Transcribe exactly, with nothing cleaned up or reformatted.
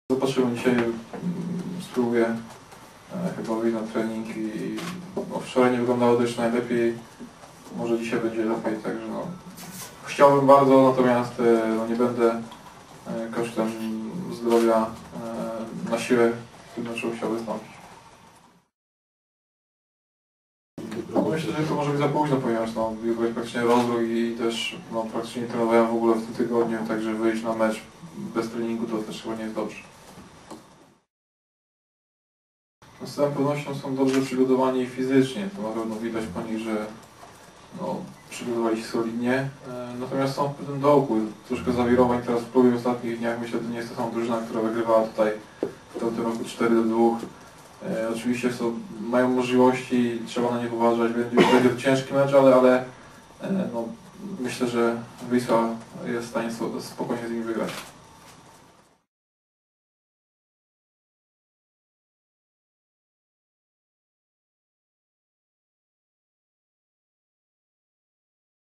Zobaczymy dzisiaj, spróbuję e, chyba wyjść na trening i no, wczoraj nie wyglądało to jeszcze najlepiej, może dzisiaj będzie lepiej, także no, chciałbym bardzo, natomiast e, no, nie będę e, kosztem zdrowia e, na siłę w tym meczu chciał wystąpić. No, myślę, że to może być za późno, ponieważ no, jutro jest praktycznie rozruch i też no, praktycznie nie trenowałem w ogóle w tym tygodniu, także wyjść na mecz bez treningu to też chyba nie jest dobrze. No, z całą pewnością są dobrze przygotowani fizycznie, to na pewno widać po nich, że no, przygotowali się solidnie, e, natomiast są w pewnym dołku, troszkę zawirowań teraz w klubie w ostatnich dniach. Myślę, że to nie jest ta sama drużyna, która wygrywała tutaj w tamtym roku cztery do dwóch. E, oczywiście są, mają możliwości, trzeba na nich uważać, będzie, będzie to ciężki mecz, ale, ale e, no, myślę, że Wisła jest w stanie spokojnie z nimi wygrać.